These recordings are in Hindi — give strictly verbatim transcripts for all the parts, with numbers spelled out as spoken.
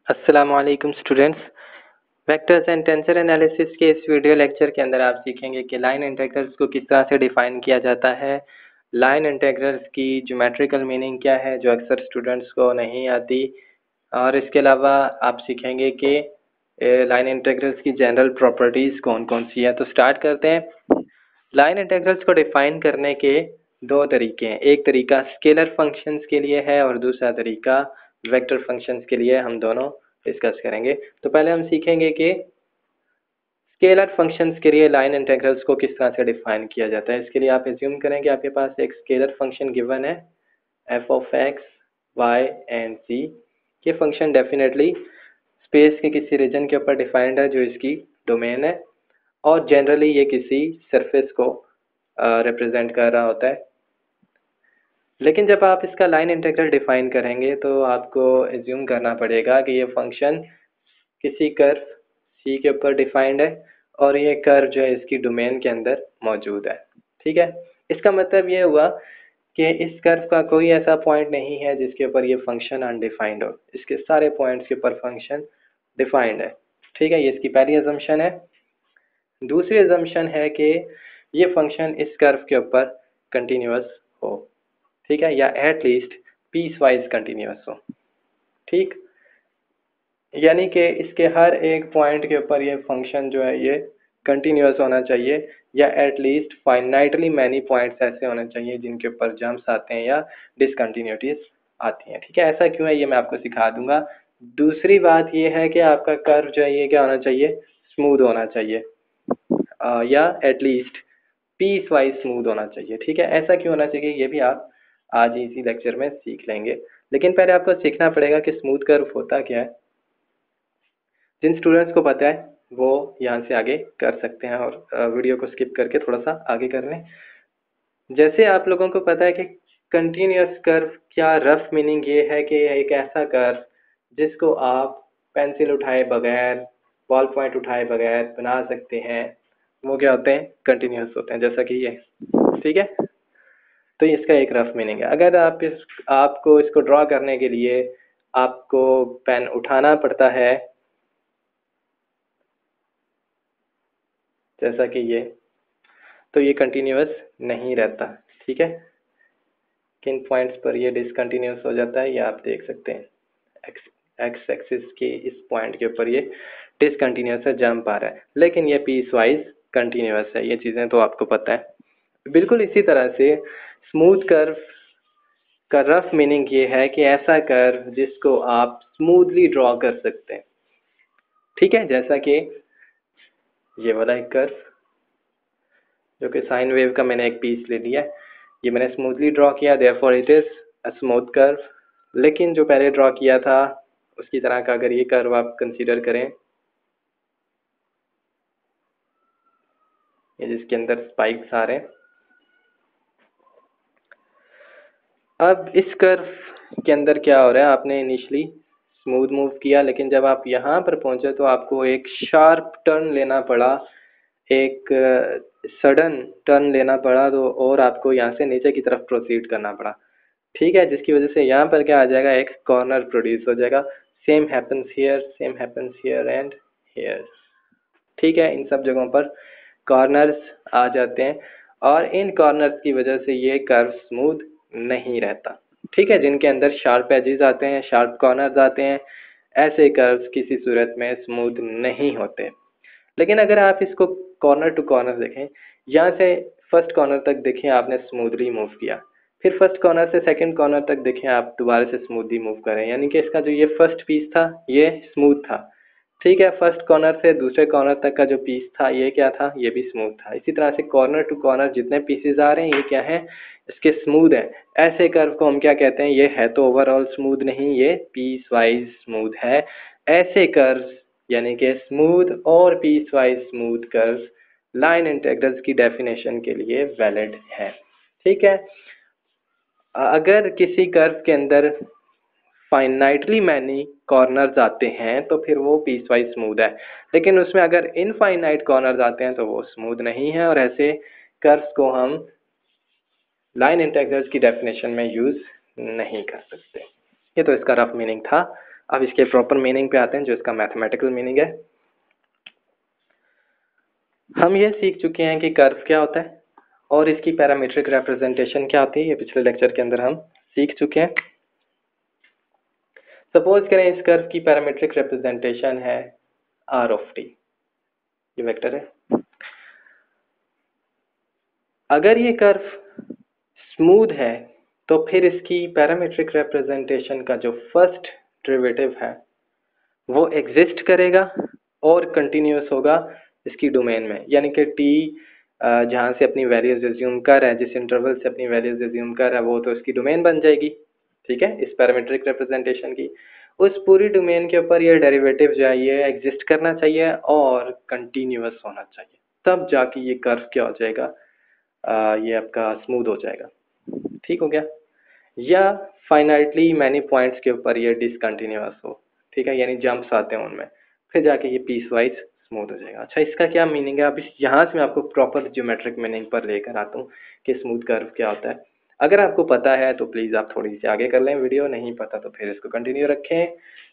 अस्सलाम वालेकुम students. Vectors and tensor analysis के इस वीडियो लेक्चर के अंदर आप सीखेंगे कि लाइन इंटीग्रल्स को किस तरह से डिफाइन किया जाता है, लाइन इंटीग्रल्स की ज्योमेट्रिकल मीनिंग क्या है जो अक्सर स्टूडेंट्स को नहीं आती, और इसके अलावा आप सीखेंगे कि लाइन इंटीग्रल्स की जनरल प्रॉपर्टीज़ कौन कौन सी है। तो स्टार्ट करते हैं। लाइन इंटीग्रल्स को डिफाइन करने के दो तरीके हैं। एक तरीका स्केलर फंक्शंस के लिए है और दूसरा तरीका वेक्टर फंक्शंस के लिए। हम दोनों डिस्कस करेंगे। तो पहले हम सीखेंगे कि स्केलर फंक्शंस के लिए लाइन इंटीग्रल्स को किस तरह से डिफाइन किया जाता है। इसके लिए आप एज्यूम करें कि आपके पास एक स्केलर फंक्शन गिवन है f of x y and c. ये फंक्शन डेफिनेटली स्पेस के किसी रीजन के ऊपर डिफाइंड है जो इसकी डोमेन है, और जनरली ये किसी सरफेस को रिप्रेजेंट uh, कर रहा होता है। लेकिन जब आप इसका लाइन इंटीग्रल डिफाइन करेंगे तो आपको एज्यूम करना पड़ेगा कि ये फंक्शन किसी कर्व सी के ऊपर डिफाइंड है और ये कर्व जो है इसकी डोमेन के अंदर मौजूद है। ठीक है, इसका मतलब ये हुआ कि इस कर्व का कोई ऐसा पॉइंट नहीं है जिसके ऊपर ये फंक्शन अनडिफाइंड हो। इसके सारे पॉइंट्स के ऊपर फंक्शन डिफाइंड है। ठीक है, ये इसकी पहली अजम्पशन है। दूसरी अजम्पशन है कि ये फंक्शन इस कर्व के ऊपर कंटिन्यूअस हो, ठीक है, या एटलीस्ट पीस वाइज कंटिन्यूअस हो। ठीक, यानी कि इसके हर एक पॉइंट के ऊपर ये फंक्शन जो है ये कंटिन्यूअस होना चाहिए, या एटलीस्ट फाइनाइटली मैनी पॉइंट्स ऐसे होने चाहिए जिनके ऊपर जंप्स आते हैं या डिसकंटिन्यूटीज आती हैं। ठीक है, ऐसा क्यों है ये मैं आपको सिखा दूंगा। दूसरी बात ये है कि आपका कर्व जो है ये क्या होना चाहिए, स्मूथ होना चाहिए, आ, या एटलीस्ट पीस वाइज स्मूथ होना चाहिए। ठीक है, ऐसा क्यों होना चाहिए ये भी आप आज इसी लेक्चर में सीख लेंगे। लेकिन पहले आपको सीखना पड़ेगा कि स्मूथ कर्व होता क्या है। जिन स्टूडेंट्स को पता है वो यहाँ से आगे कर सकते हैं और वीडियो को स्किप करके थोड़ा सा आगे कर लें। जैसे आप लोगों को पता है कि कंटिन्यूअस कर्व क्या रफ मीनिंग ये है कि एक ऐसा कर्व जिसको आप पेंसिल उठाए बगैर, बॉल पॉइंट उठाए बगैर बना सकते हैं, वो क्या होते हैं, कंटिन्यूअस होते हैं, जैसा कि ये। ठीक है, तो इसका एक रफ मीनिंग है। अगर आप इस आपको इसको ड्रॉ करने के लिए आपको पेन उठाना पड़ता है जैसा कि ये, तो ये कंटिन्यूअस नहीं रहता। ठीक है, किन पॉइंट्स पर ये डिसकंटिन्यूअस हो जाता है ये आप देख सकते हैं। एक्स एक्स एक्सिस के इस पॉइंट के ऊपर ये डिसकंटिन्यूअस है, जंप आ रहा है, लेकिन ये पीस वाइज कंटिन्यूअस है। ये चीज़ें तो आपको पता है। बिल्कुल इसी तरह से स्मूथ कर्व का रफ मीनिंग ये है कि ऐसा कर्व जिसको आप स्मूथली ड्रॉ कर सकते हैं। ठीक है, जैसा कि ये वाला एक कर्व जो कि साइन वेव का मैंने एक पीस ले लिया, ये मैंने स्मूथली ड्रॉ किया, therefore it is a smooth curve. लेकिन जो पहले ड्रॉ किया था उसकी तरह का अगर ये कर्व आप कंसीडर करें, ये जिसके अंदर स्पाइक्स आ रहे हैं, अब इस कर्व के अंदर क्या हो रहा है, आपने इनिशियली स्मूथ मूव किया, लेकिन जब आप यहाँ पर पहुंचे तो आपको एक शार्प टर्न लेना पड़ा, एक सडन टर्न लेना पड़ा, तो और आपको यहाँ से नीचे की तरफ प्रोसीड करना पड़ा। ठीक है, जिसकी वजह से यहाँ पर क्या आ जाएगा, एक कॉर्नर प्रोड्यूस हो जाएगा। Same happens here, same happens here and here. ठीक है, इन सब जगहों पर कॉर्नर्स आ जाते हैं और इन कॉर्नर्स की वजह से ये कर्व स्मूथ नहीं रहता। ठीक है, जिनके अंदर शार्प एजेस आते हैं, शार्प कॉर्नर्स आते हैं, ऐसे कर्व्स किसी सूरत में स्मूथ नहीं होते। लेकिन अगर आप इसको कॉर्नर टू कॉर्नर देखें, यहाँ से फर्स्ट कॉर्नर तक देखें आपने स्मूथली मूव किया, फिर फर्स्ट कॉर्नर से सेकंड कॉर्नर तक देखें आप दोबारा से स्मूथली मूव करें, यानी कि इसका जो ये फर्स्ट पीस था ये स्मूथ था। ठीक है, फर्स्ट कॉर्नर से दूसरे कॉर्नर तक का जो पीस था ये क्या था, ये भी स्मूथ था। इसी तरह से कॉर्नर टू कॉर्नर जितने पीसेस आ रहे हैं ये क्या है, इसके स्मूथ है। ऐसे कर्व को हम क्या कहते हैं, ये है तो ओवरऑल स्मूथ नहीं, ये पीस वाइज स्मूथ है। ऐसे कर्व यानी कि स्मूथ और piecewise smooth curve line integrals की डेफिनेशन के लिए वैलिड है। ठीक है, अगर किसी कर्व के अंदर फाइनाइटली मैनी कॉर्नर्स आते हैं तो फिर वो पीस वाइज स्मूथ है, लेकिन उसमें अगर इनफाइनाइट कॉर्नर्स आते हैं तो वो स्मूथ नहीं है, और ऐसे कर्व्स को हम लाइन इंटीग्रल्स की डेफिनेशन में यूज नहीं कर सकते। ये तो इसका रफ मीनिंग था। अब इसके प्रॉपर मीनिंग पे आते हैं, जो इसका मैथमेटिकल मीनिंग है। हम ये सीख चुके हैं कि कर्व क्या होता है और इसकी पैरामीट्रिक रिप्रेजेंटेशन क्या होती है, ये पिछले लेक्चर के अंदर हम सीख चुके हैं। सपोज करें इस कर्व की पैरामीट्रिक रिप्रेजेंटेशन है आर ऑफ टी, ये वेक्टर है। अगर ये कर्व स्मूथ है तो फिर इसकी पैरामीट्रिक रिप्रेजेंटेशन का जो फर्स्ट डेरिवेटिव है वो एग्जिस्ट करेगा और कंटिन्यूस होगा इसकी डोमेन में, यानी कि टी जहाँ से अपनी वैल्यूज एज्यूम कर रहा है, जिस इंटरवल से अपनी वैल्यूज एज्यूम कर रहा है, वो तो इसकी डोमेन बन जाएगी, ठीक है, इस पैरामीट्रिक रिप्रेजेंटेशन की। उस पूरी डोमेन के ऊपर ये डेरिवेटिव जो है ये एग्जिस्ट करना चाहिए और कंटिन्यूस होना चाहिए, तब जाके ये कर्व क्या हो जाएगा, आ, ये आपका स्मूथ हो जाएगा। ठीक हो गया। या फाइनाइटली मैनी पॉइंट्स के ऊपर ये डिसकंटिन्यूअस हो, ठीक है, यानी जंप्स आते हैं उनमें, फिर जाके ये पीस वाइज स्मूथ हो जाएगा। अच्छा, इसका क्या मीनिंग है, अब इस यहाँ से मैं आपको प्रॉपर ज्योमेट्रिक मीनिंग पर लेकर आता हूँ कि स्मूथ कर्व क्या होता है। अगर आपको पता है तो प्लीज़ आप थोड़ी सी आगे कर लें वीडियो, नहीं पता तो फिर इसको कंटिन्यू रखें।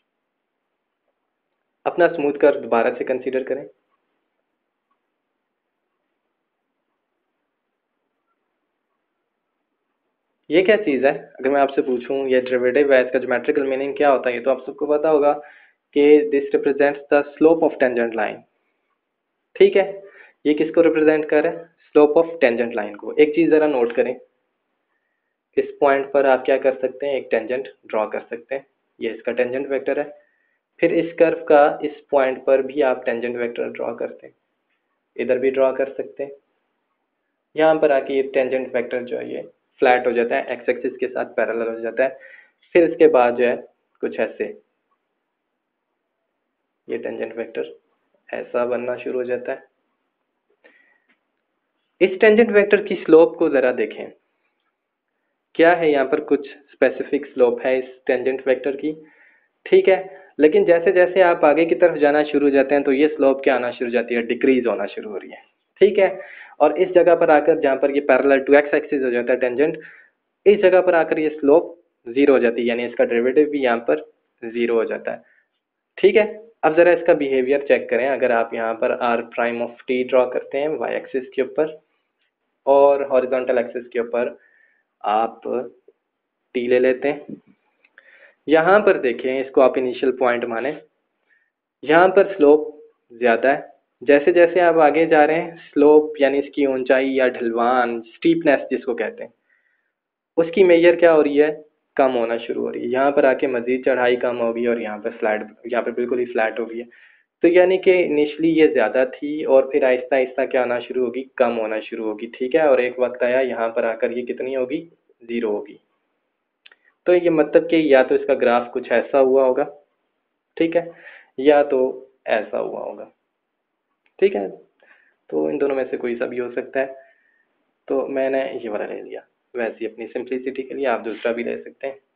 अपना स्मूथ कर्व दोबारा से कंसीडर करें। ये क्या चीज़ है, अगर मैं आपसे पूछूं ये डेरिवेटिव है, इसका ज्योमेट्रिकल मीनिंग क्या होता है, ये तो आप सबको पता होगा कि this represents the slope of tangent line. ठीक है, ये किसको रिप्रेजेंट कर रहा है, स्लोप ऑफ टेंजेंट लाइन को। एक चीज़ ज़रा नोट करें, इस पॉइंट पर आप क्या कर सकते हैं, एक टेंजेंट ड्रॉ कर सकते हैं, ये इसका टेंजेंट वेक्टर है। फिर इस कर्व का इस पॉइंट पर भी आप टेंजेंट वेक्टर ड्रॉ करते हैं, इधर भी ड्रॉ कर सकते हैं। यहाँ पर आके ये टेंजेंट वेक्टर जो है ये फ्लैट हो जाता है, एक्स एक्सिस के साथ पैरेलल हो जाता है। फिर इसके बाद जो है कुछ ऐसे ये टेंजेंट वेक्टर ऐसा बनना शुरू हो जाता है। इस टेंजेंट वेक्टर की स्लोप को ज़रा देखें, क्या है, यहाँ पर कुछ स्पेसिफिक स्लोप है इस टेंजेंट वेक्टर की, ठीक है। लेकिन जैसे जैसे आप आगे की तरफ जाना शुरू हो जाते हैं तो ये स्लोप क्या आना शुरू हो जाती है, डिक्रीज होना शुरू हो रही है, ठीक है। और इस जगह पर आकर जहाँ पर ये पैरेलल टू एक्स एक्सिस हो जाता है टेंजेंट, इस जगह पर आकर ये स्लोप जीरो हो जाती है, यानी इसका डेरिवेटिव भी यहाँ पर जीरो हो जाता है, ठीक है। अब जरा इसका बिहेवियर चेक करें। अगर आप यहाँ पर r prime of t draw करते हैं वाई एक्सिस के ऊपर और हॉरिजॉन्टल एक्सिस के ऊपर आप टी ले लेते हैं, यहाँ पर देखें, इसको आप इनिशियल पॉइंट माने, यहाँ पर स्लोप ज़्यादा है। जैसे जैसे आप आगे जा रहे हैं स्लोप यानी इसकी ऊंचाई या ढलवान, स्टीपनेस जिसको कहते हैं, उसकी मेजर क्या हो रही है, कम होना शुरू हो रही है। यहाँ पर आके मजीद चढ़ाई कम होगी और यहाँ पर फ्लैट, यहाँ पर बिल्कुल ही फ्लैट हो गई है। तो यानी कि इनिशली ये ज़्यादा थी और फिर आहिस्ता आहिस्ता क्या होना शुरू होगी, कम होना शुरू होगी, ठीक है। और एक वक्त आया यहाँ पर आकर ये कितनी होगी, ज़ीरो होगी। तो ये मतलब कि या तो इसका ग्राफ कुछ ऐसा हुआ होगा, ठीक है, या तो ऐसा हुआ होगा, ठीक है। तो इन दोनों में से कोई सा भी हो सकता है। तो मैंने ये वाला ले लिया, वैसे ही अपनी सिंप्लिसिटी के लिए आप दूसरा भी ले सकते हैं।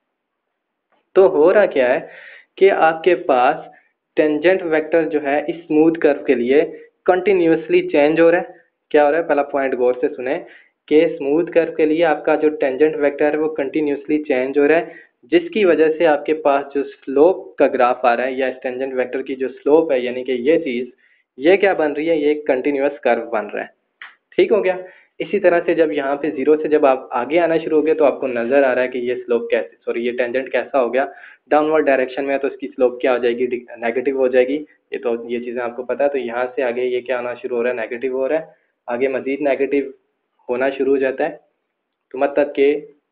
तो हो रहा क्या है कि आपके पास टेंजेंट वेक्टर जो है इस स्मूथ कर्व के लिए कंटिन्यूसली चेंज हो रहा है। क्या हो रहा है, पहला पॉइंट गौर से सुने कि स्मूथ कर्व के लिए आपका जो टेंजेंट वेक्टर है वो कंटिन्यूसली चेंज हो रहा है, जिसकी वजह से आपके पास जो स्लोप का ग्राफ आ रहा है या इस टेंजेंट वेक्टर की जो स्लोप है, यानी कि ये चीज़, ये क्या बन रही है, ये एक कंटिन्यूस कर्व बन रहा है, ठीक हो गया। इसी तरह से जब यहाँ पे जीरो से जब आप आगे आना शुरू हो गए तो आपको नजर आ रहा है कि ये स्लोप कैसे, सॉरी ये टेंजेंट कैसा हो गया, डाउनवर्ड डायरेक्शन में है, तो इसकी स्लोप क्या हो जाएगी, नेगेटिव हो जाएगी। ये तो ये चीज़ें आपको पता है। तो यहाँ से आगे ये क्या आना शुरू हो रहा है, नेगेटिव हो रहा है, आगे मजीद नेगेटिव होना शुरू हो जाता है। तो मतलब कि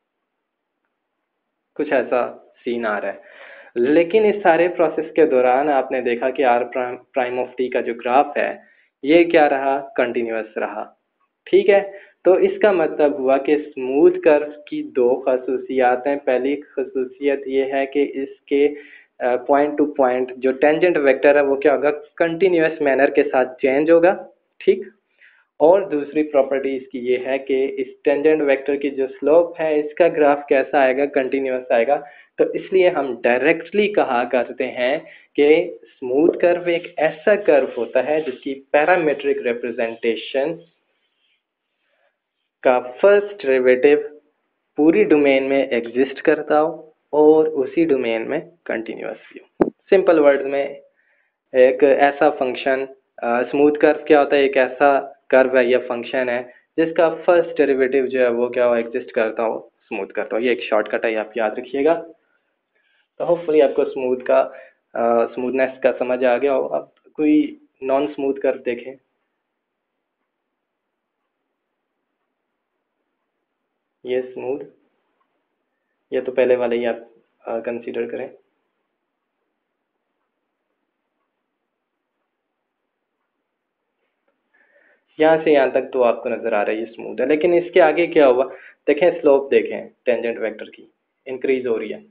कुछ ऐसा सीन आ रहा है। लेकिन इस सारे प्रोसेस के दौरान आपने देखा कि आर प्राइम ऑफ टी का जो ग्राफ है ये क्या रहा, कंटिन्यूस रहा, ठीक है। तो इसका मतलब हुआ कि स्मूथ कर्व की दो खसूसियात हैं। पहली खसूसियत ये है कि इसके पॉइंट टू पॉइंट जो टेंजेंट वेक्टर है वो क्या होगा, कंटिन्यूस मैनर के साथ चेंज होगा, ठीक। और दूसरी प्रॉपर्टी इसकी ये है कि इस टेंजेंट वेक्टर की जो स्लोप है इसका ग्राफ कैसा आएगा, कंटिन्यूस आएगा। तो इसलिए हम डायरेक्टली कहा करते हैं कि स्मूथ कर्व एक ऐसा कर्व होता है जिसकी पैरामीट्रिक रिप्रेजेंटेशन का फर्स्ट डेरिवेटिव पूरी डोमेन में एग्जिस्ट करता हो और उसी डोमेन में कंटिन्यूअस व्यू। सिंपल वर्ड में एक ऐसा फंक्शन, स्मूथ कर्व क्या होता है, एक ऐसा कर्व है या फंक्शन है जिसका फर्स्ट डेरिवेटिव जो है वो क्या हो, एग्जिस्ट करता हो, स्मूथ करता हो। ये एक शॉर्टकट है, आप याद रखिएगा। तो होपफुली आपको स्मूथ का स्मूथनेस का समझ आ गया हो। अब कोई नॉन स्मूथ कर्व देखें। ये स्मूथ, ये तो पहले वाले ही आप कंसीडर करें। यहाँ से यहाँ तक तो आपको नजर आ रहा है ये स्मूथ है, लेकिन इसके आगे क्या हुआ देखें, स्लोप देखें टेंजेंट वेक्टर की इंक्रीज हो रही है।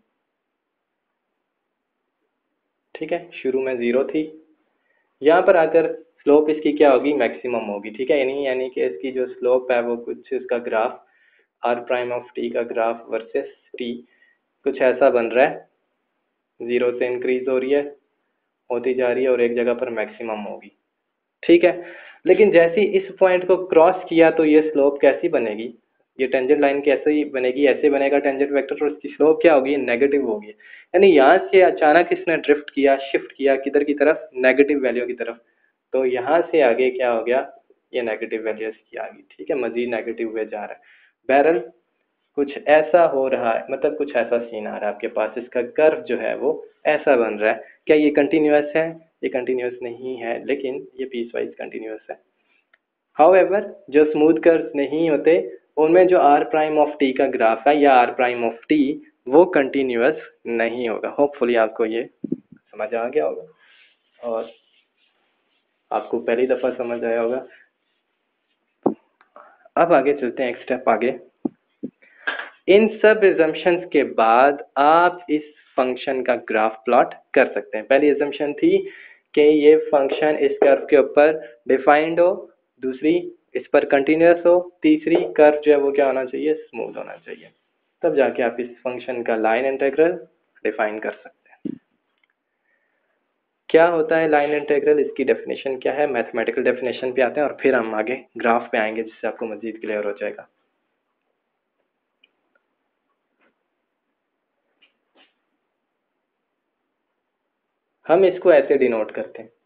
ठीक है, शुरू में जीरो थी, यहाँ पर आकर स्लोप इसकी क्या होगी, मैक्सिमम होगी। ठीक है, यानी यानी कि इसकी जो स्लोप है वो कुछ इसका graph r prime of t का ग्राफ वर्सेस टी कुछ ऐसा बन रहा है, जीरो से इंक्रीज हो रही है, होती जा रही है और एक जगह पर मैक्सिमम होगी। ठीक है, लेकिन जैसे ही इस पॉइंट को क्रॉस किया तो ये स्लोप कैसी बनेगी, ये टेंजेंट लाइन कैसे ही बनेगी, ऐसे बनेगा टेंजेंट वेक्टर, और इसकी स्लोप क्या होगी, नेगेटिव होगी। यानी यहाँ से अचानक इसने ड्रिफ्ट किया, शिफ्ट किया किधर की तरफ, नेगेटिव वैल्यू की तरफ। तो यहाँ से आगे क्या हो गया, ये नेगेटिव वैल्यू इसकी आ गई। ठीक है, मजीद नेगेटिव हुए जा रहा है। बहरल कुछ ऐसा हो रहा है, मतलब कुछ ऐसा सीन आ रहा है आपके पास, इसका कर्व जो है वो ऐसा बन रहा है। क्या ये कंटिन्यूअस है, ये कंटिन्यूअस नहीं है, लेकिन ये पीस वाइज कंटिन्यूअस है। हाउएवर जो स्मूथ कर्व नहीं होते उनमें जो आर प्राइम ऑफ टी का ग्राफ है या आर प्राइम ऑफ टी वो कंटिन्यूअस नहीं होगा। होपफुली आपको ये समझ आ गया होगा और आपको पहली दफ़ा समझ आया होगा। अब आगे चलते हैं, एक स्टेप आगे। इन सब एजम्पशंस के बाद आप इस फंक्शन का ग्राफ प्लॉट कर सकते हैं। पहली एजम्पशन थी कि ये फंक्शन इस कर्व के ऊपर डिफाइंड हो, दूसरी इस पर कंटिन्यूअस हो, तीसरी कर्व जो है वो क्या होना चाहिए, स्मूथ होना चाहिए। तब जाके आप इस फंक्शन का लाइन इंटीग्रल डिफाइन कर सकते हैं। क्या होता है लाइन इंटीग्रल, इसकी डेफिनेशन क्या है, मैथमेटिकल डेफिनेशन पे आते हैं और फिर हम आगे ग्राफ पे आएंगे जिससे आपको मजीद क्लियर हो जाएगा। हम इसको ऐसे डिनोट करते हैं।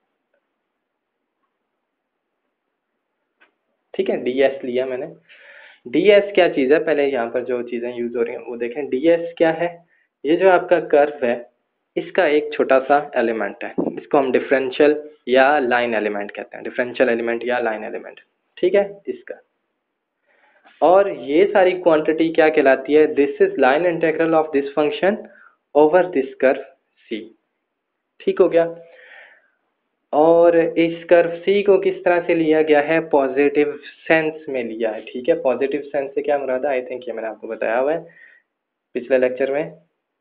ठीक है, डी एस लिया मैंने। डी एस क्या चीज़ है, पहले यहाँ पर जो चीज़ें यूज हो रही हैं वो देखें। डी एस क्या है, ये जो आपका कर्व है इसका एक छोटा सा एलिमेंट है, इसको हम डिफरेंशियल या लाइन एलिमेंट कहते हैं, डिफरेंशियल एलिमेंट या लाइन एलिमेंट। ठीक है, इसका, और ये सारी क्वांटिटी क्या कहलाती है, this is line integral of this function over this curve c. ठीक हो गया। और इस कर्व सी को किस तरह से लिया गया है, पॉजिटिव सेंस में लिया है। ठीक है, पॉजिटिव सेंस से क्या मुराद है, आई थिंक ये मैंने आपको बताया हुआ है पिछले लेक्चर में।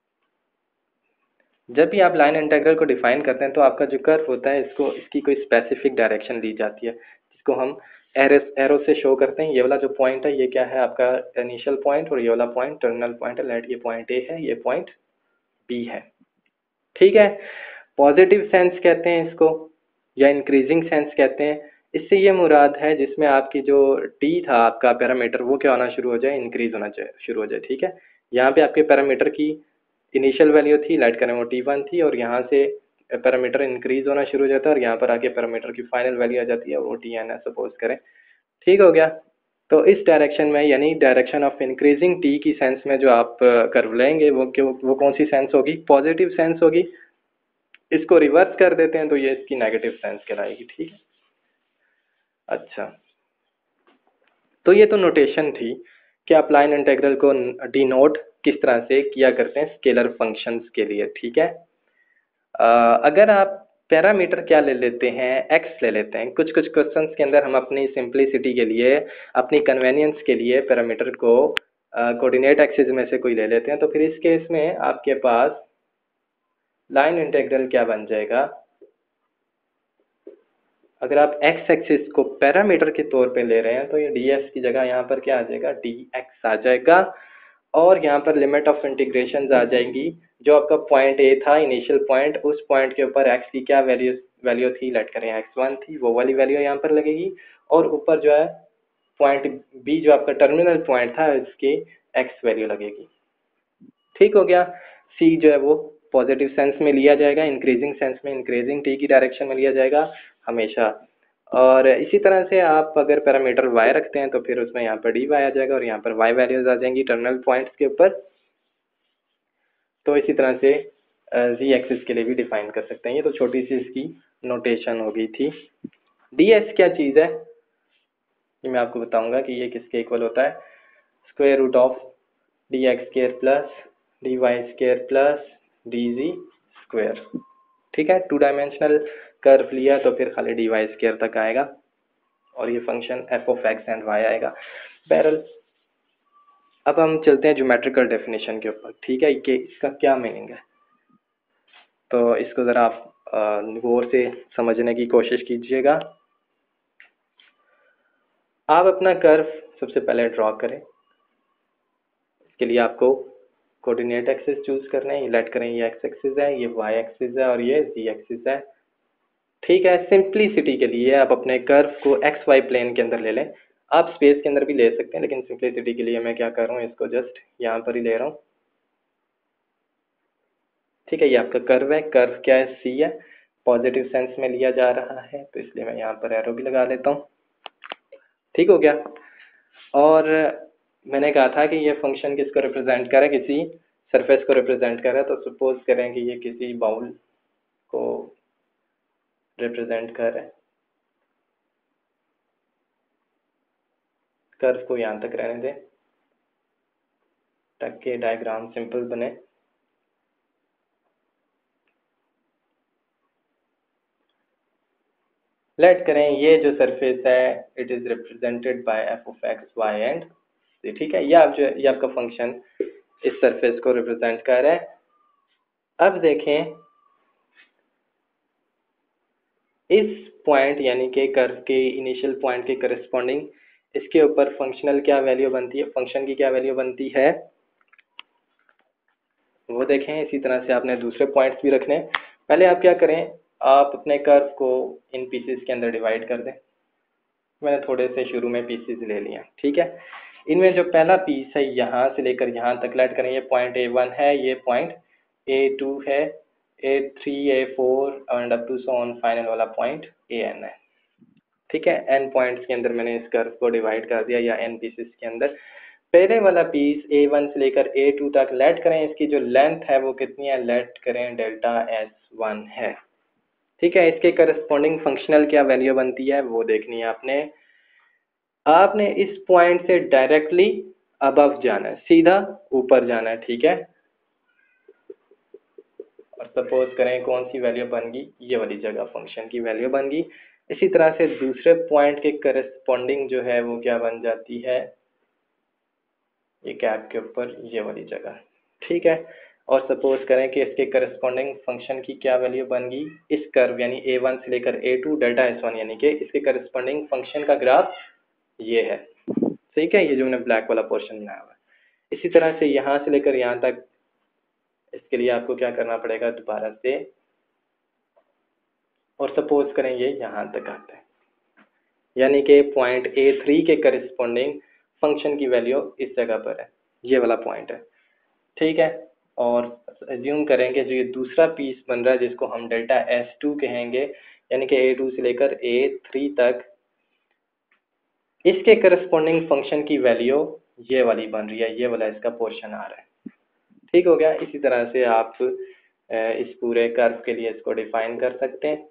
जब भी आप लाइन इंटीग्रल को डिफाइन करते हैं तो आपका जो कर्व होता है इसको, इसकी कोई स्पेसिफिक डायरेक्शन ली जाती है जिसको हम एरो एरो से शो करते हैं। ये वाला जो पॉइंट है ये क्या है, आपका इनिशियल पॉइंट, और ये वाला पॉइंट टर्मिनल पॉइंट है। लेट ये पॉइंट ए है, ये पॉइंट बी है। ठीक है, पॉजिटिव सेंस कहते हैं इसको या इंक्रीजिंग सेंस कहते हैं। इससे ये मुराद है जिसमें आपकी जो टी था आपका पैरामीटर वो क्या होना शुरू हो जाए, इंक्रीज होना चाहिए शुरू हो जाए। ठीक है, यहाँ पे आपके पैरामीटर की इनिशियल वैल्यू थी, लेट करें वो टी वन थी, और यहाँ से पैरामीटर इंक्रीज होना शुरू हो जाता है और यहाँ पर आके पैरामीटर की फाइनल वैल्यू आ जाती है, वो टी एन है सपोज करें। ठीक हो गया। तो इस डायरेक्शन में यानी डायरेक्शन ऑफ इंक्रीजिंग टी की सेंस में जो आप कर्व लेंगे वो वो कौन सी सेंस होगी, पॉजिटिव सेंस होगी। इसको रिवर्स कर देते हैं तो ये इसकी नेगेटिव सेंस कहलाएगी। ठीक है, अच्छा, तो ये तो नोटेशन थी कि आप लाइन इंटीग्रल को डिनोट किस तरह से किया करते हैं स्केलर फंक्शंस के लिए। ठीक है, अ, अगर आप पैरामीटर क्या ले लेते हैं, एक्स ले लेते हैं। कुछ कुछ क्वेश्चंस के अंदर हम अपनी सिंप्लिसिटी के लिए, अपनी कन्वेनियंस के लिए पैरामीटर को कोऑर्डिनेट एक्सिस में से कोई ले लेते हैं। तो फिर इस केस में आपके पास लाइन इंटीग्रल क्या बन जाएगा, अगर आप x एक्सिस को पैरामीटर के तौर पे ले रहे हैं तो ये ds की जगह यहाँ पर क्या आ जाएगा, dx आ जाएगा। और यहाँ पर लिमिट ऑफ इंटीग्रेशन आ जाएंगी। जो आपका पॉइंट ए था इनिशियल पॉइंट, उस पॉइंट के ऊपर x की क्या वैल्यू वैल्यू थी, लेट करें एक्स वन थी, वो वाली वैल्यू यहाँ पर लगेगी। और ऊपर जो है पॉइंट b जो आपका टर्मिनल पॉइंट था इसकी x वैल्यू लगेगी। ठीक हो गया। सी जो है वो पॉजिटिव सेंस में लिया जाएगा, इंक्रीजिंग सेंस में इंक्रीजिंग टी की डायरेक्शन में लिया जाएगा हमेशा। और इसी तरह से आप अगर पैरामीटर वाई रखते हैं तो फिर उसमें यहाँ पर डी वाई आ जाएगा और यहाँ पर वाई वैल्यूज आ जाएंगी टर्मिनल पॉइंट्स के ऊपर। तो इसी तरह से जी एक्सिस के लिए भी डिफाइन कर सकते हैं। ये तो छोटी सी इसकी नोटेशन हो गई थी। डी एस क्या चीज़ है ये मैं आपको बताऊंगा कि ये किसके इक्वल होता है। Square root of d x square plus d y square plus d z square. ठीक है, टू डायमेंशनल कर्व लिया तो फिर खाली डी वाई स्क्वायर तक आएगा और ये function f of x and y आएगा। बहरहाल अब हम चलते हैं ज्योमेट्रिकल डेफिनेशन के ऊपर। ठीक है, कि इसका क्या मीनिंग है, तो इसको ज़रा आप गौर से समझने की कोशिश कीजिएगा। आप अपना कर्व सबसे पहले ड्रॉ करें। इसके लिए आपको कोऑर्डिनेट एक्सिस चूज करना है। ये लेट करें ये एक्स एक्सिस है, ये वाई एक्सिस है और ये जी एक्सिस है। ठीक है, सिंप्लिसिटी के लिए आप अपने कर्व को एक्स वाई प्लेन के अंदर ले लें। आप स्पेस के अंदर भी ले सकते हैं, लेकिन सिंप्लिसिटी के लिए मैं क्या कर रहा हूँ, इसको जस्ट यहाँ पर ही ले रहा हूँ। ठीक है, ये आपका कर्व है। कर्व क्या है, सी है, पॉजिटिव सेंस में लिया जा रहा है, तो इसलिए मैं यहाँ पर एरो भी लगा लेता हूँ। ठीक हो गया। और मैंने कहा था कि ये फंक्शन किसको रिप्रेजेंट कर रहा है, किसी सरफेस को रिप्रेजेंट कर रहा है। तो सपोज करें कि ये किसी बाउल को रिप्रेजेंट कर रहा है। कर्व को यहाँ तक रहने दें ताकि डायग्राम सिंपल बने। लेट करें ये जो सरफेस है it is represented by f of x y and c. ठीक है, ये आप जो ये आपका फंक्शन इस सरफेस को रिप्रेजेंट कर रहा है। अब देखें इस पॉइंट यानी कि कर्व के इनिशियल पॉइंट के करस्पॉन्डिंग इसके ऊपर फंक्शनल क्या वैल्यू बनती है, फंक्शन की क्या वैल्यू बनती है वो देखें। इसी तरह से आपने दूसरे पॉइंट्स भी रखने। पहले आप क्या करें, आप अपने कर्व को इन पीसेस के अंदर डिवाइड कर दें। मैंने थोड़े से शुरू में पीसेस ले लिया। ठीक है, इनमें जो पहला पीस है यहाँ से लेकर यहाँ तक लेट करें, ये पॉइंट ए वन है, ये पॉइंट ए टू है, a three a four and up to so on final वाला पॉइंट ए एन है। ठीक है, एन पॉइंट्स के अंदर मैंने इस कर्व को डिवाइड कर दिया या एन पीसेस के अंदर। पहले वाला पीस ए वन से लेकर ए टू तक लेट करें, इसकी जो लेंथ है वो कितनी है, लेट करें डेल्टा एस वन है। ठीक है, इसके करस्पॉन्डिंग फंक्शनल क्या वैल्यू बनती है वो देखनी है आपने। आपने इस पॉइंट से डायरेक्टली अबव जाना है, सीधा ऊपर जाना है। ठीक है, और सपोज करें कौन सी वैल्यू बन गई, ये वाली जगह फंक्शन की वैल्यू बन गई। इसी तरह से दूसरे पॉइंट के करस्पॉन्डिंग जो है वो क्या बन जाती है, ये कैप के ऊपर ये वाली जगह। ठीक है, और सपोज करें कि इसके करस्पॉन्डिंग फंक्शन की क्या वैल्यू बन गई, इस कर्व यानी ए वन से लेकर a two delta s one यानी कि इसके करस्पॉन्डिंग फंक्शन का ग्राफ ये है। ठीक है, ये जो मैंने ब्लैक वाला पोर्शन बनाया हुआ है। इसी तरह से यहाँ से लेकर यहाँ तक, इसके लिए आपको क्या करना पड़ेगा दोबारा से, और सपोज करें ये यहाँ तक आता है यानी कि पॉइंट ए थ्री के करस्पॉन्डिंग फंक्शन की वैल्यू इस जगह पर है, ये वाला पॉइंट है। ठीक है, और एज्यूम करेंगे जो ये दूसरा पीस बन रहा है जिसको हम डेल्टा एस टू कहेंगे यानी कि ए टू से लेकर ए थ्री तक, इसके करस्पॉन्डिंग फंक्शन की वैल्यू ये वाली बन रही है, ये वाला इसका पोर्शन आ रहा है। ठीक हो गया। इसी तरह से आप इस पूरे कर्व के लिए इसको डिफाइन कर सकते हैं।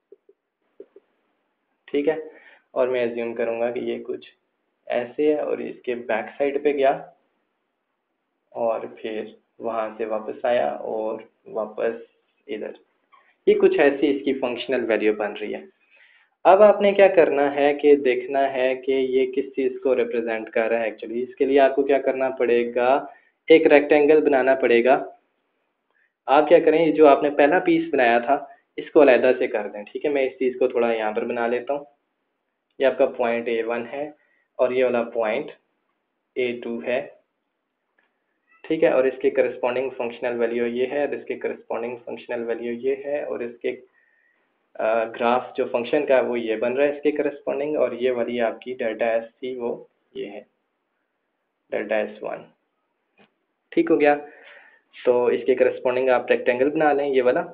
ठीक है, और मैं एज्यूम करूंगा कि ये कुछ ऐसे है और इसके बैक साइड पे गया और फिर वहां से वापस आया और वापस इधर, ये कुछ ऐसी इसकी फंक्शनल वैल्यू बन रही है। अब आपने क्या करना है कि देखना है कि ये किस चीज़ को रिप्रेजेंट कर रहा है। एक्चुअली इसके लिए आपको क्या करना पड़ेगा, एक रेक्टेंगल बनाना पड़ेगा। आप क्या करें, जो आपने पहला पीस बनाया था इसको अलहदा से कर दें। ठीक है, मैं इस चीज़ को थोड़ा यहाँ पर बना लेता हूँ। ये आपका पॉइंट ए वन है और ये वाला पॉइंट ए टू है। ठीक है, और इसके करस्पॉन्डिंग फंक्शनल वैल्यू ये है और इसके करस्पॉन्डिंग फंक्शनल वैल्यू ये है और इसके ग्राफ जो फंक्शन का वो ये बन रहा है इसके करस्पॉन्डिंग, और ये वाली आपकी डेल्टा एस थी वो ये है डेल्टा एस वन। ठीक हो गया। तो इसके करस्पॉन्डिंग आप रेक्टेंगल बना लें, ये वाला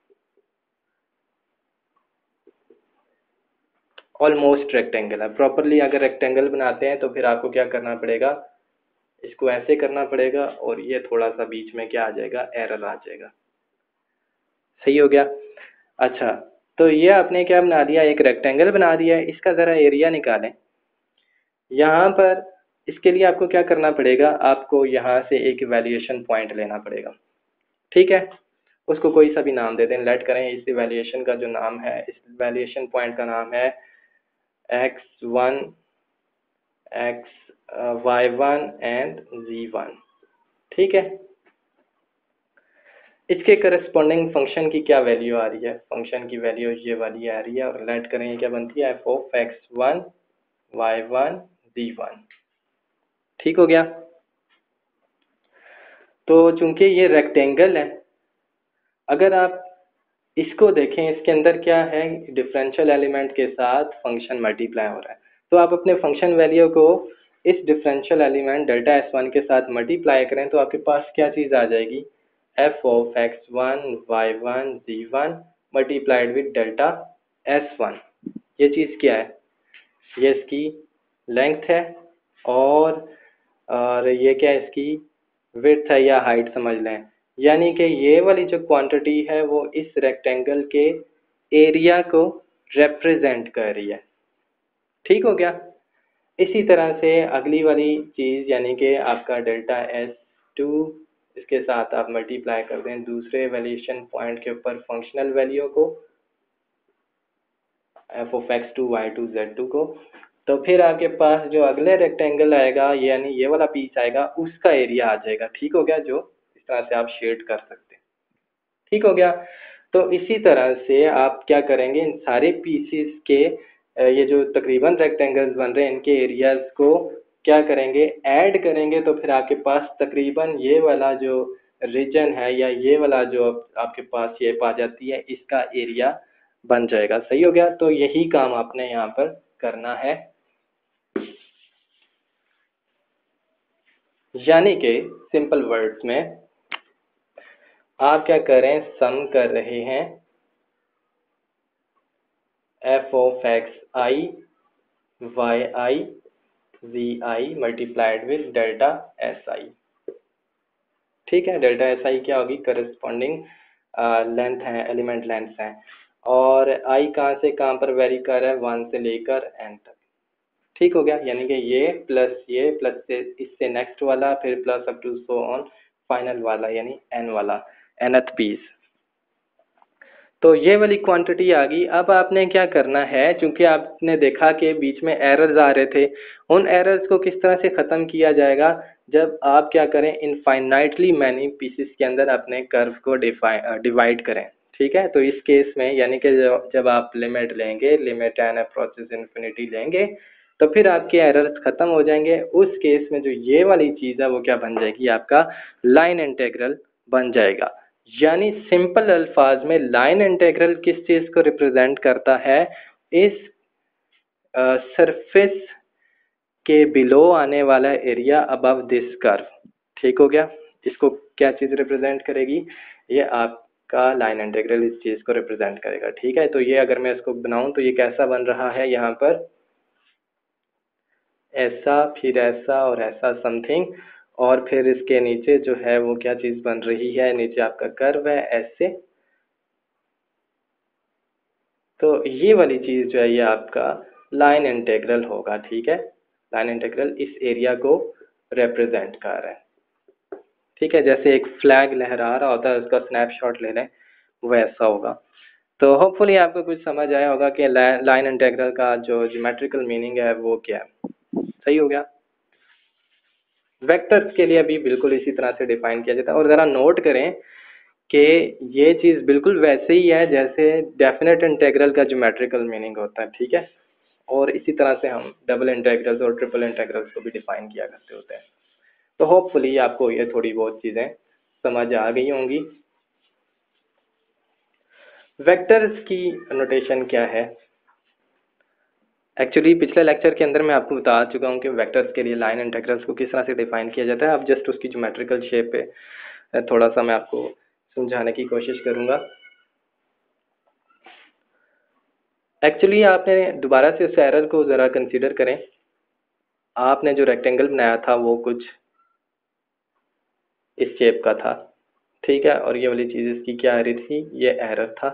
ऑलमोस्ट रेक्टेंगल है। प्रॉपरली अगर रेक्टेंगल बनाते हैं तो फिर आपको क्या करना पड़ेगा, इसको ऐसे करना पड़ेगा और ये थोड़ा सा बीच में क्या आ जाएगा, एरर आ जाएगा। सही हो गया। अच्छा, तो ये आपने क्या बना दिया, एक रेक्टेंगल बना दिया है। इसका ज़रा एरिया निकालें। यहाँ पर इसके लिए आपको क्या करना पड़ेगा, आपको यहाँ से एक इवैल्यूएशन पॉइंट लेना पड़ेगा। ठीक है, उसको कोई सा भी नाम दे दें, लेट करें। इस इवैल्यूएशन का जो नाम है, इस इवैल्यूएशन पॉइंट का नाम है x one, x y one and z one. ठीक है, इसके करस्पॉन्डिंग फंक्शन की क्या वैल्यू आ रही है, फंक्शन की वैल्यू ये वाली आ रही है। और लेट करें ये क्या बनती है, f of x one y one z one. ठीक हो गया। तो चूंकि ये रेक्टेंगल है, अगर आप इसको देखें, इसके अंदर क्या है, डिफरेंशियल एलिमेंट के साथ फंक्शन मल्टीप्लाई हो रहा है। तो आप अपने फंक्शन वैल्यू को इस differential element delta s one के साथ मल्टीप्लाई करें तो आपके पास क्या चीज़ आ जाएगी, f of x one y one z one multiplied with delta s one. ये चीज़ क्या है, ये इसकी लेंथ है और और ये क्या है, इसकी विड्थ है या हाइट समझ लें। यानी कि ये वाली जो क्वांटिटी है वो इस रेक्टेंगल के एरिया को रिप्रेजेंट कर रही है। ठीक हो गया। इसी तरह से अगली वाली चीज़ यानी कि आपका डेल्टा एस टू, इसके साथ आप मल्टीप्लाई कर दें दूसरे वैल्यूएशन पॉइंट के ऊपर फंक्शनल वैल्यू को, f of x two y two z two को। तो फिर आपके पास जो अगले रेक्टेंगल आएगा यानी ये वाला पीस आएगा, उसका एरिया आ जाएगा। ठीक हो गया, जो इस तरह से आप शेड कर सकते हैं। ठीक हो गया। तो इसी तरह से आप क्या करेंगे, इन सारे पीसीस के ये जो तकरीबन रेक्टेंगल्स बन रहे हैं इनके एरियाज को क्या करेंगे, ऐड करेंगे। तो फिर आपके पास तकरीबन ये वाला जो रीजन है या ये वाला जो आपके पास शेप आ जाती है, इसका एरिया बन जाएगा। सही हो गया। तो यही काम आपने यहाँ पर करना है, यानी कि सिंपल वर्ड्स में आप क्या करें, सम कर रहे हैं f of x i y i z i multiplied with delta s i. ठीक है, डेल्टा एस आई क्या होगी, करस्पॉन्डिंग लेंथ है, एलिमेंट लेंथ है। और आई कहाँ से कहाँ पर वेरी कर रहा है, वन से लेकर एन तक। ठीक हो गया, यानी कि ये प्लस ये प्लस से इससे नेक्स्ट वाला, फिर plus up to so on final वाला यानी एन वाला, एनथ पीस। तो ये वाली क्वांटिटी आ गई। अब आपने क्या करना है, क्योंकि आपने देखा कि बीच में एरर्स आ रहे थे, उन एरर्स को किस तरह से ख़त्म किया जाएगा, जब आप क्या करें, इनफाइनाइटली मैनी पीसेस के अंदर अपने कर्व को डिवाइड करें। ठीक है, तो इस केस में यानी कि जब आप लिमिट लेंगे, लिमिट एन अप्रोचेस इन्फिनिटी लेंगे, तो फिर आपके एरर्स ख़त्म हो जाएंगे। उस केस में जो ये वाली चीज़ है वो क्या बन जाएगी, आपका लाइन इंटीग्रल बन जाएगा। यानी सिंपल अल्फाज में लाइन इंटीग्रल किस चीज़ को रिप्रेजेंट करता है, इस सरफेस के बिलो आने वाला एरिया अबव दिस कर्व। ठीक हो गया। इसको क्या चीज़ रिप्रेजेंट करेगी, ये आपका लाइन इंटीग्रल इस चीज़ को रिप्रेजेंट करेगा। ठीक है, तो ये अगर मैं इसको बनाऊं तो ये कैसा बन रहा है, यहाँ पर ऐसा, फिर ऐसा और ऐसा समथिंग, और फिर इसके नीचे जो है वो क्या चीज़ बन रही है, नीचे आपका कर्व है ऐसे। तो ये वाली चीज़ जो है ये आपका लाइन इंटीग्रल होगा। ठीक है, लाइन इंटीग्रल इस एरिया को रिप्रेजेंट कर रहा है। ठीक है, जैसे एक फ्लैग लहरा रहा होता है, उसका स्नैपशॉट ले लें, वैसा होगा। तो होपफुली आपको कुछ समझ आया होगा कि लाइन इंटीग्रल का जो ज्योमेट्रिकल मीनिंग है वो क्या है। सही हो गया। वेक्टर्स के लिए भी बिल्कुल इसी तरह से डिफाइन किया जाता है। और ज़रा नोट करें कि ये चीज़ बिल्कुल वैसे ही है जैसे डेफिनेट इंटीग्रल का ज्योमेट्रिकल मीनिंग होता है। ठीक है, और इसी तरह से हम डबल इंटीग्रल्स और ट्रिपल इंटीग्रल्स को भी डिफाइन किया करते होते हैं। तो होपफुली आपको ये थोड़ी बहुत चीज़ें समझ आ गई होंगी। वेक्टर्स की नोटेशन क्या है, एक्चुअली पिछले लेक्चर के अंदर मैं आपको बता चुका हूँ कि वेक्टर्स के लिए लाइन इंटीग्रल्स को किस तरह से डिफाइन किया जाता है। अब जस्ट उसकी ज्योमेट्रिकल शेप पे थोड़ा सा मैं आपको समझाने की कोशिश करूँगा। एक्चुअली आपने दोबारा से उस एरर को ज़रा कंसीडर करें। आपने जो रेक्टेंगल बनाया था वो कुछ इस शेप का था, ठीक है, और ये वाली चीज़ इसकी क्या आ रही थी, ये एरर था।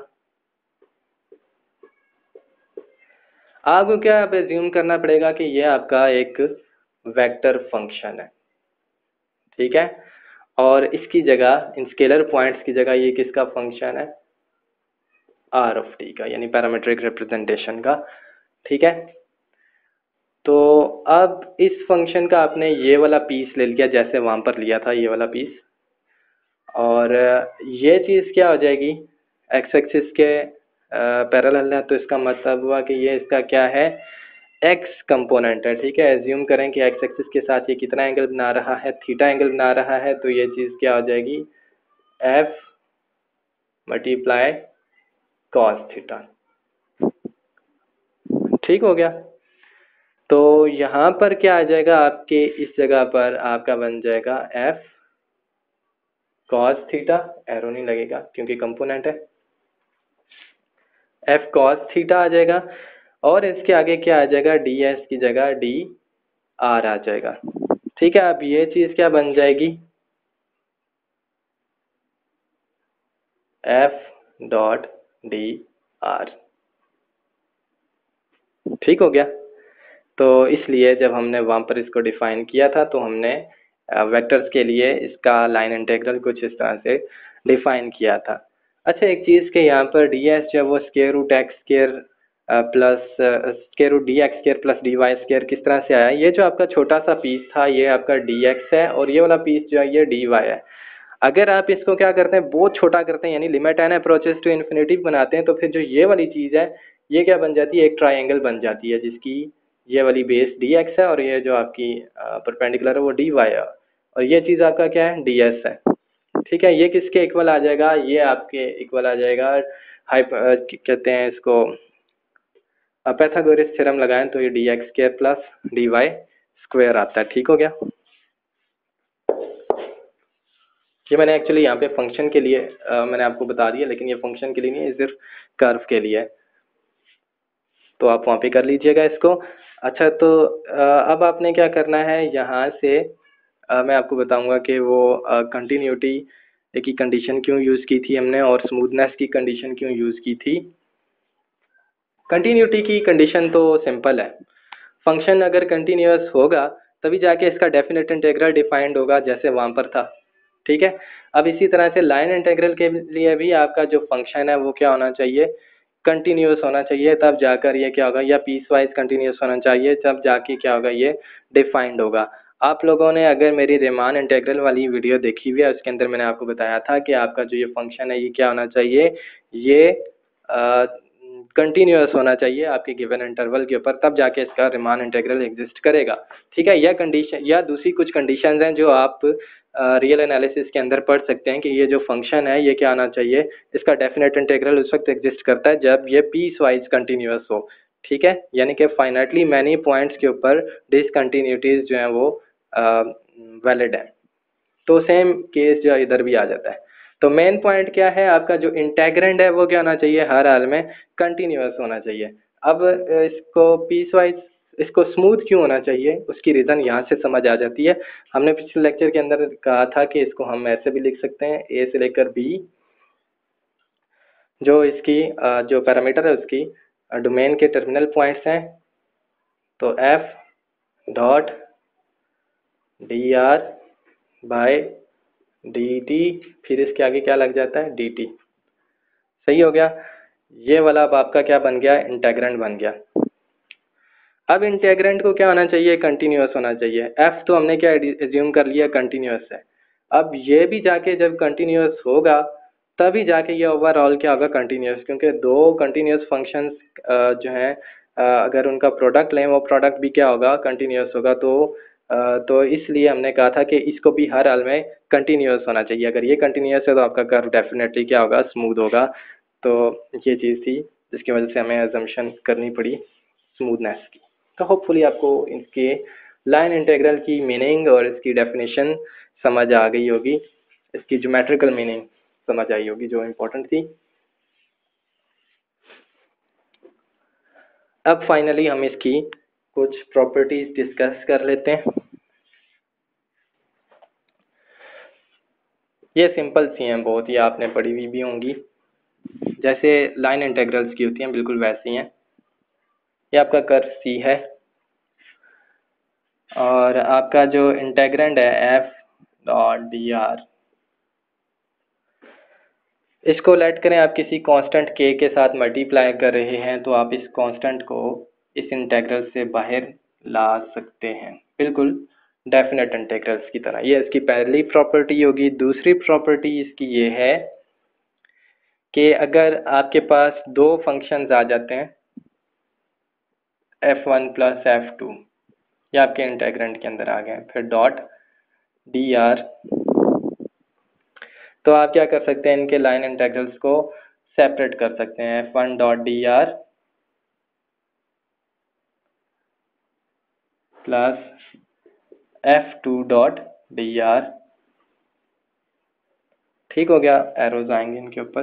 आपको क्या अब एज्यूम करना पड़ेगा कि ये आपका एक वेक्टर फंक्शन है, ठीक है, और इसकी जगह इन स्केलर पॉइंट्स की जगह ये किसका फंक्शन है, आर ऑफ टी का, यानी पैरामीट्रिक रिप्रेजेंटेशन का, ठीक है। तो अब इस फंक्शन का आपने ये वाला पीस ले लिया जैसे वहाँ पर लिया था, ये वाला पीस, और ये चीज़ क्या हो जाएगी, एक्स एक्सिस के पैरेलल है, तो इसका मतलब हुआ कि ये इसका क्या है, एक्स कंपोनेंट है, ठीक है। एज्यूम करें कि एक्स एक्सिस के साथ ये कितना एंगल बना रहा है, थीटा एंगल बना रहा है, तो ये चीज़ क्या हो जाएगी, एफ मल्टीप्लाई कॉस थीटा, ठीक हो गया। तो यहाँ पर क्या आ जाएगा, आपके इस जगह पर आपका बन जाएगा एफ कॉस थीटा, एरो नहीं लगेगा क्योंकि कंपोनेंट है, एफ कॉस थीटा आ जाएगा, और इसके आगे क्या आ जाएगा, डी एस की जगह डी आर आ जाएगा, ठीक है। अब ये चीज़ क्या बन जाएगी, एफ डॉट डी आर, ठीक हो गया। तो इसलिए जब हमने वहाँ पर इसको डिफाइन किया था तो हमने वेक्टर्स के लिए इसका लाइन इंटीग्रल कुछ इस तरह से डिफाइन किया था। अच्छा, एक चीज़ के यहाँ पर डी एस जब वो square root x square plus square root d x square plus d y square किस तरह से आया, ये जो आपका छोटा सा पीस था ये आपका डी एक्स है, और ये वाला पीस जो है ये डी वाई है। अगर आप इसको क्या करते हैं, बहुत छोटा करते हैं, यानी limit n approaches to infinity बनाते हैं, तो फिर जो ये वाली चीज़ है ये क्या बन जाती है, एक ट्राइंगल बन जाती है, जिसकी ये वाली बेस डी एक्स है और ये जो आपकी परपेंडिकुलर है वो डी वाई है, और ये चीज़ आपका क्या है, डी एस है, ठीक है। ये किसके इक्वल आ जाएगा, ये आपके इक्वल आ जाएगा, हाइप कहते हैं इसको, पाइथागोरस थ्योरम लगाएं तो ये d x square plus d y square आता है, ठीक हो गया। ये मैंने एक्चुअली यहाँ पे फंक्शन के लिए आ, मैंने आपको बता दिया, लेकिन ये फंक्शन के लिए नहीं है, सिर्फ कर्व के लिए है, तो आप वहाँ पे कर लीजिएगा इसको। अच्छा, तो आ, अब आपने क्या करना है, यहाँ से आ, मैं आपको बताऊंगा कि वो कंटिन्यूटी की कंडीशन क्यों यूज़ की थी हमने, और स्मूथनेस की कंडीशन क्यों यूज़ की थी। कंटिन्यूटी की कंडीशन तो सिंपल है, फंक्शन अगर कंटिन्यूअस होगा तभी जाके इसका डेफिनेट इंटीग्रल डिफाइंड होगा जैसे वहाँ पर था, ठीक है। अब इसी तरह से लाइन इंटीग्रल के लिए भी आपका जो फंक्शन है वो क्या होना चाहिए, कंटिन्यूअस होना चाहिए, तब जाकर ये क्या होगा, या पीस वाइज कंटिन्यूअस होना चाहिए, तब जाके क्या होगा, ये डिफाइंड होगा। आप लोगों ने अगर मेरी रिमान इंटीग्रल वाली वीडियो देखी हुई है, उसके अंदर मैंने आपको बताया था कि आपका जो ये फंक्शन है ये क्या होना चाहिए, ये कंटिन्यूअस होना चाहिए आपके गिवन इंटरवल के ऊपर, तब जाके इसका रिमान इंटीग्रल एग्जिस्ट करेगा, ठीक है। यह कंडीशन या दूसरी कुछ कंडीशंस हैं जो आप रियल एनालिसिस के अंदर पढ़ सकते हैं कि ये जो फंक्शन है ये क्या आना चाहिए, इसका डेफिनेट इंटीग्रल उस वक्त एग्जिस्ट करता है जब ये पीस वाइज कंटिन्यूअस हो, ठीक है, यानी कि फाइनाइटली मैनी पॉइंट्स के ऊपर डिसकंटिन्यूटीज जो हैं वो वैलिड है। तो सेम केस जो इधर भी आ जाता है। तो मेन पॉइंट क्या है, आपका जो इंटेग्रेंड है वो क्या होना चाहिए, हर हाल में कंटिन्यूअस होना चाहिए। अब इसको पीस वाइज, इसको स्मूथ क्यों होना चाहिए, उसकी रीज़न यहाँ से समझ आ जाती है। हमने पिछले लेक्चर के अंदर कहा था कि इसको हम ऐसे भी लिख सकते हैं, ए से लेकर बी, जो इसकी जो पैरामीटर है उसकी डोमेन के टर्मिनल पॉइंट्स हैं, तो f dot d r by d t, फिर इसके आगे क्या लग जाता है, डी टी, सही हो गया। ये वाला अब आपका क्या बन गया, इंटेग्रेंड बन गया। अब इंटेग्रेंड को क्या होना चाहिए, कंटिन्यूअस होना चाहिए। एफ तो हमने क्या एज्यूम कर लिया, कंटिन्यूअस है। अब ये भी जाके जब कंटिन्यूअस होगा तभी जाके ये ओवरऑल क्या होगा, कंटिन्यूअस, क्योंकि दो कंटिन्यूअस फंक्शंस जो हैं अगर उनका प्रोडक्ट लें वो प्रोडक्ट भी क्या होगा, कंटिन्यूअस होगा। तो तो इसलिए हमने कहा था कि इसको भी हर हाल में कंटिन्यूअस होना चाहिए। अगर ये कंटिन्यूअस है तो आपका कर्व डेफिनेटली क्या होगा, स्मूथ होगा। तो ये चीज़ थी जिसकी वजह से हमें अजम्पशन करनी पड़ी स्मूथनेस की। तो होपफुली आपको इसके लाइन इंटीग्रल की मीनिंग और इसकी डेफिनेशन समझ आ गई होगी। इसकी ज्योमेट्रिकल मीनिंग समझ आई होगी जो इम्पोर्टेंट थी। अब फाइनली हम इसकी कुछ प्रॉपर्टीज डिस्कस कर लेते हैं। ये सिंपल सी हैं बहुत ही, आपने पढ़ी हुई भी होंगी, जैसे लाइन इंटेग्रल्स की होती हैं बिल्कुल वैसी हैं। ये आपका कर्व सी है और आपका जो इंटेग्रेंड है एफ डॉट डी आर, इसको लेट करें आप किसी कांस्टेंट के के साथ मल्टीप्लाई कर रहे हैं, तो आप इस कांस्टेंट को इस इंटेग्रल से बाहर ला सकते हैं, बिल्कुल डेफिनेट इंटेग्रल्स की तरह। ये इसकी पहली प्रॉपर्टी होगी। दूसरी प्रॉपर्टी इसकी ये है कि अगर आपके पास दो फंक्शंस आ जाते हैं f one plus f two, ये आपके इंटेग्रेंड के अंदर आ गए, फिर डॉट डी आर, तो आप क्या कर सकते हैं, इनके लाइन इंटेग्रल्स को सेपरेट कर सकते हैं। F one dot d r plus f two dot d r, ठीक हो गया, एरोज आएंगे इनके ऊपर।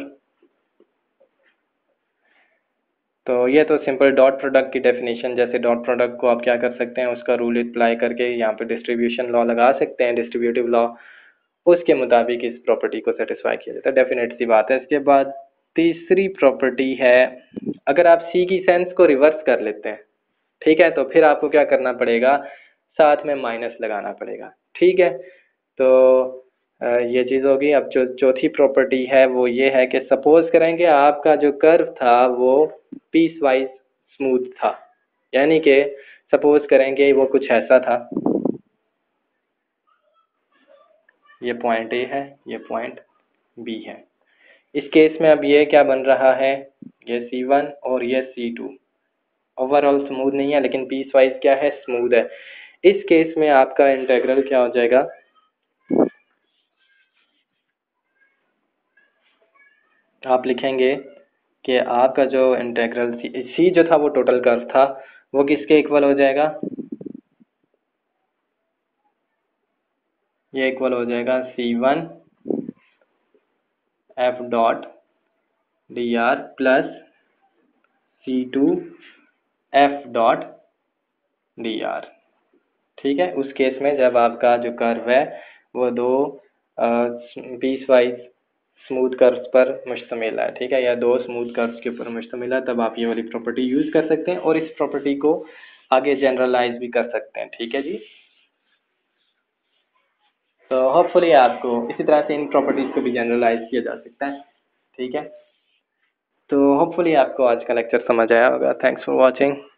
तो ये तो सिंपल डॉट प्रोडक्ट की डेफिनेशन, जैसे डॉट प्रोडक्ट को आप क्या कर सकते हैं, उसका रूल अप्लाई करके यहाँ पे डिस्ट्रीब्यूशन लॉ लगा सकते हैं, डिस्ट्रीब्यूटिव लॉ, उसके मुताबिक इस प्रॉपर्टी को सेटिस्फाई किया जाता है, डेफिनेट सी बात है। इसके बाद तीसरी प्रॉपर्टी है, अगर आप सी की सेंस को रिवर्स कर लेते हैं, ठीक है, तो फिर आपको क्या करना पड़ेगा, साथ में माइनस लगाना पड़ेगा, ठीक है। तो ये चीज़ होगी। अब जो चौथी प्रॉपर्टी है वो ये है कि सपोज करेंगे आपका जो कर्व था वो पीस वाइज स्मूथ था, यानी कि सपोज करेंगे वो कुछ ऐसा था, ये पॉइंट ए है, ये पॉइंट बी है। इस केस में अब ये क्या बन रहा है, ये सी वन और ये सी टू, ओवरऑल स्मूथ नहीं है लेकिन पीस वाइज क्या है, स्मूथ है। इस केस में आपका इंटीग्रल क्या हो जाएगा, आप लिखेंगे कि आपका जो इंटीग्रल सी, सी जो था वो टोटल कर्व था, वो किसके इक्वल हो जाएगा, ये इक्वल हो जाएगा c one f dot d r plus c two f dot d r, ठीक है। उस केस में जब आपका जो कर्व है वो दो पीस वाइज स्मूथ कर्व्स पर मुश्तमिल है, ठीक है, या दो स्मूथ कर्व्स के ऊपर मुश्तमिल है, तब आप ये वाली प्रॉपर्टी यूज़ कर सकते हैं और इस प्रॉपर्टी को आगे जनरलाइज भी कर सकते हैं, ठीक है जी। तो होपफुली आपको इसी तरह से इन प्रॉपर्टीज़ को भी जनरलाइज किया जा सकता है, ठीक है। तो होपफुली आपको आज का लेक्चर समझ आया होगा। Thanks for watching.